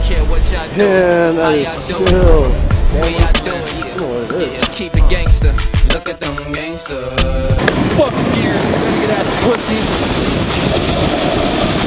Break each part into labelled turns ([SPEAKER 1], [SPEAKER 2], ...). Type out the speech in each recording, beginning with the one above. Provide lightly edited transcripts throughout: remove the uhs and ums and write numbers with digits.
[SPEAKER 1] care what y'all doing. How y'all doing? Where y'all doing? Just keep it gangster. Look at them gangsters. Fuck skiers, faggot ass pussies.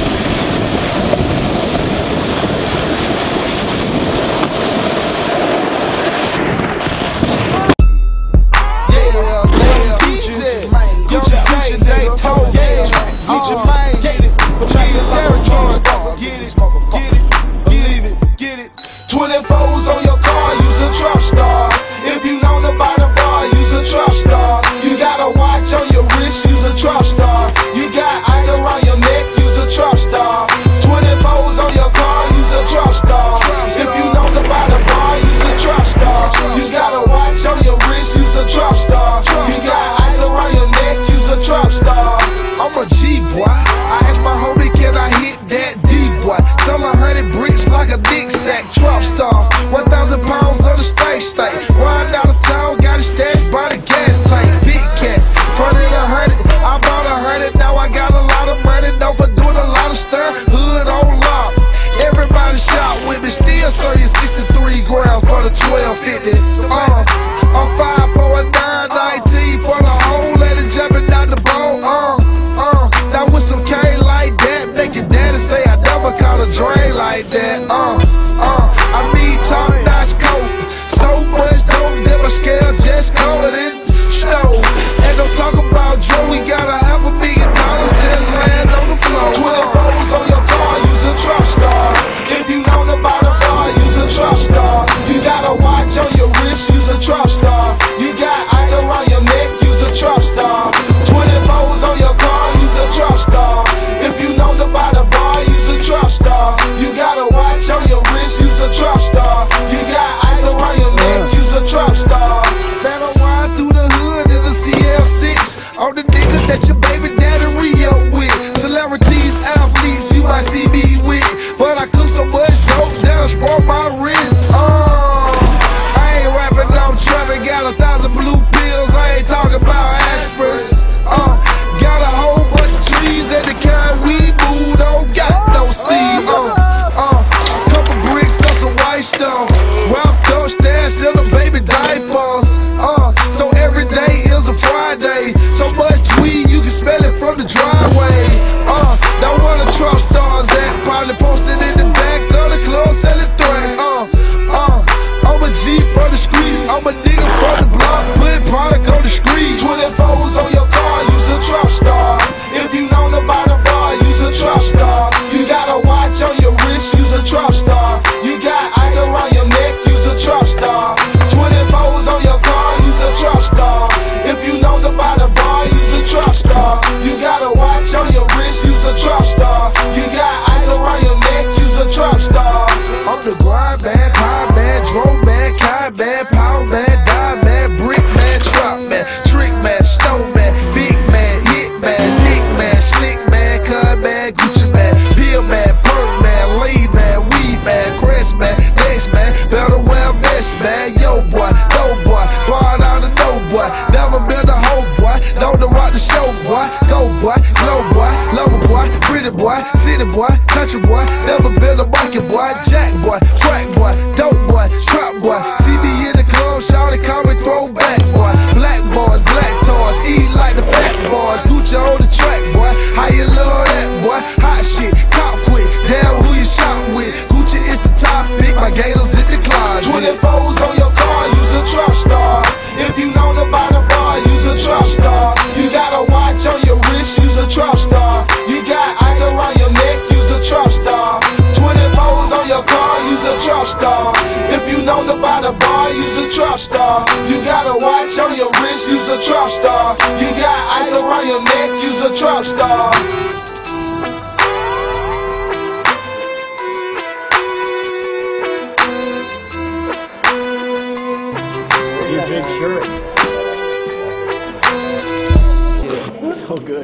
[SPEAKER 2] So good.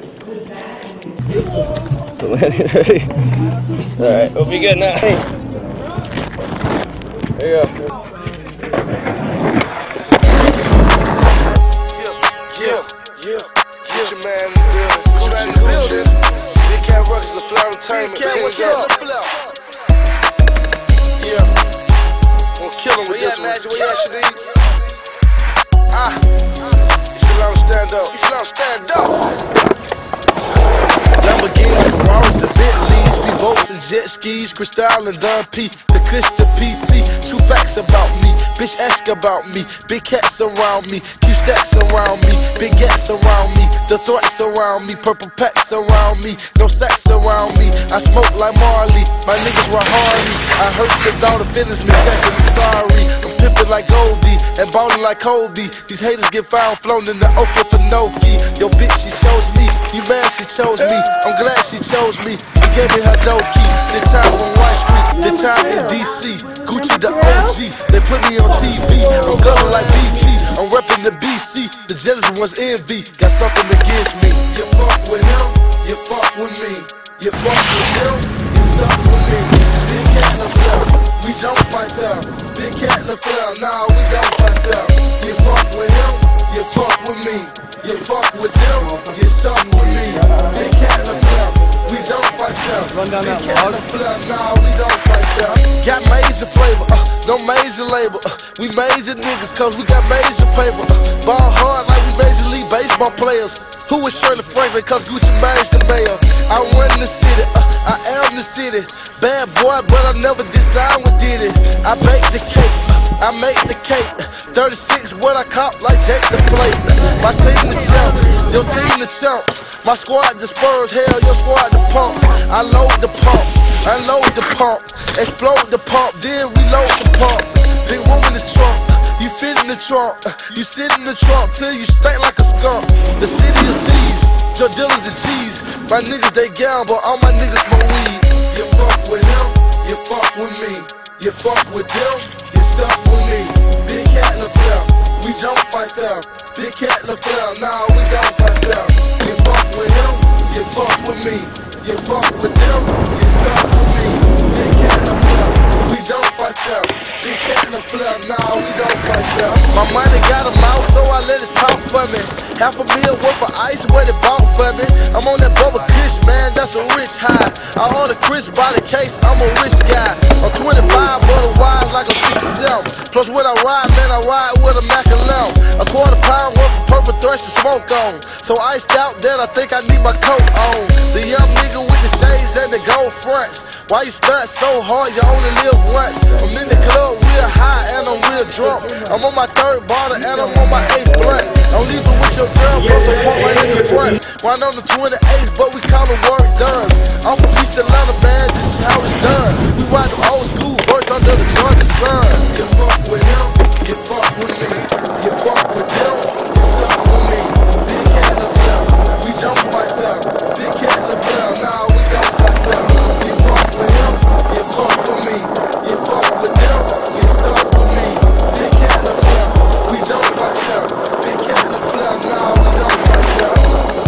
[SPEAKER 2] Alright, we'll be good now. There you go.
[SPEAKER 3] Get your man in the building. Big Cat Records, the Flower Entertainment. What's up? Yeah. chillin' with this one. Where you at, Shadid? You should learn to stand up. You should learn to stand up. Lamborghinis, Ferraris, and Bentleys, speedboats and jet skis, Cristal and Don P, the Kush, the PT. True facts about me, bitch ask about me. Big cats around me, Q stacks around me, big gats around me, the threats around me, purple packs around me, no sacks around me. I smoke like Marley, my niggas were Harleys. I hurt your daughter feelings, Miss Jackson, I'm sorry. I'm pimpin' like Goldie and ballin' like Kobe. These haters get found flown in the Oka for Noki. Yo bitch, she shows me, you mad she chose me. I'm glad she chose me, she gave me her dope key. The time on White Street, the time in DC, Gucci the OG, they put me on TV. I'm gutter like BG, I'm reppin' the BC. The jealous ones envy, got something against me. You fuck with him, you fuck with me. You fuck with him, you stuck with me. Big cat in the floor, we don't fight them. Big cat in the floor, nah, we don't fight them. You fuck with him, you fuck with me. You fuck with them, you stuck with me. Big cat in the floor, we don't fight them. Big cat in the floor, nah, we don't fight them. Got major flavor, no major label. We major niggas cause we got major paper. Ball hard like we Major League Baseball players. Who is Shirley Franklin cause Gucci Mane's the mayor. I run the city, I am the city. Bad boy but I never design what did it. I bake the cake, I make the cake. 36 what I cop like Jake the Plate. My team the champs, your team the champs. My squad the Spurs, hell your squad the pumps. I load the pump, unload the pump, explode the pump, then reload the pump. Big room in the trunk, you fit in the trunk, you sit in the trunk till you stink like a skunk. The city of thieves, your dealers are G's. My niggas they gamble, all my niggas smoke weed. You fuck with him, you fuck with me. You fuck with them, you stuck with me. Big cat in the floor, we don't fight them. Big cat in the floor, nah, we don't fight them. You fuck with him, you fuck with me. You fuck with them, you stuck with me. Big cat in the floor, we don't fight them. Big cat in the floor, nah, we don't fight them. My money got a mouth, so I let it talk for me. $500,000 worth of ice, what it bought for me. I'm on that Bubba Kush, man, that's a rich high. I order Chris by the case, I'm a rich guy. I'm 25, but I'm wise like I'm 67. Plus when I ride, man, I ride with a Mac and lamb. A quarter pound worth of purple thresh to smoke on. So iced out that I think I need my coat on. The young nigga with the shades and the gold fronts. Why you stunt so hard, you only live once. I'm in the club real high and I'm real drunk. I'm on my 3rd bottle and I'm on my 8th blunt. I'm leaving with your girl, bro, so park right in the front. Wine on the 28s, but we call them work duns. I'm from East Atlanta, man, this is how it's done. We ride the old school verse under the Georgia sun. You fuck with him, you fuck with me. You fuck with them, you stuck with me. Big cat in the floor, we don't fight them. Big cat in the floor, nah, we don't fight them. You fuck with him, you fuck with me. You fuck with them, you stuck with me. Big cat in the floor, we don't fight them. Big cat in the floor, nah, we don't fight them.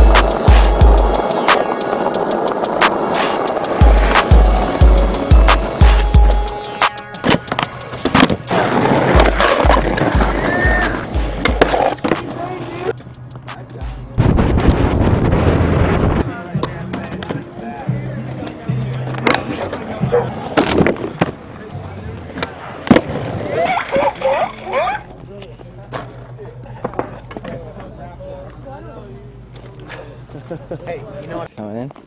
[SPEAKER 1] Hey, you know what's
[SPEAKER 4] coming in?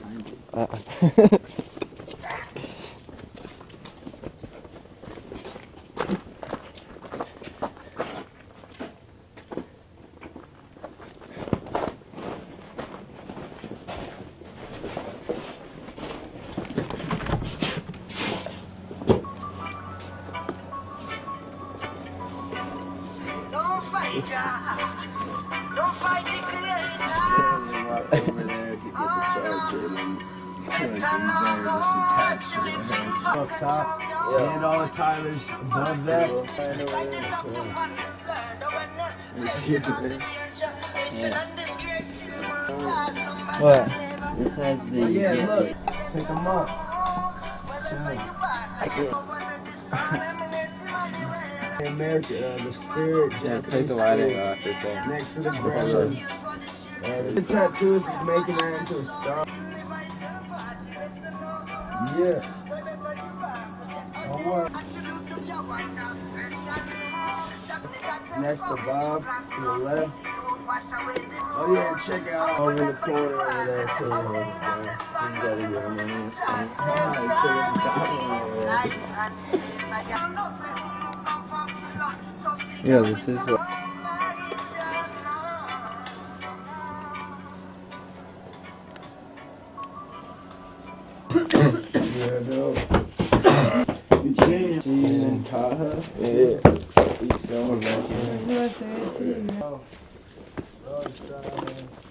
[SPEAKER 5] Don't fight, don't fight the creator.
[SPEAKER 4] Over there to get the charger and
[SPEAKER 5] Up top,
[SPEAKER 2] And all the Tylers above that.
[SPEAKER 4] What? This has the
[SPEAKER 2] Yeah, look. Pick them up. America, the spirit.
[SPEAKER 4] Yeah, take the lighting off for a second.
[SPEAKER 2] Next to the brothers. The tattoos is making that into a star. Yeah. Oh, what? Next to Bob, to the left. Oh yeah, and check out over in the corner over there too. You gotta get him in this one. Yeah, this is yeah, no. You changed. She even taught her. Yeah. You showing that.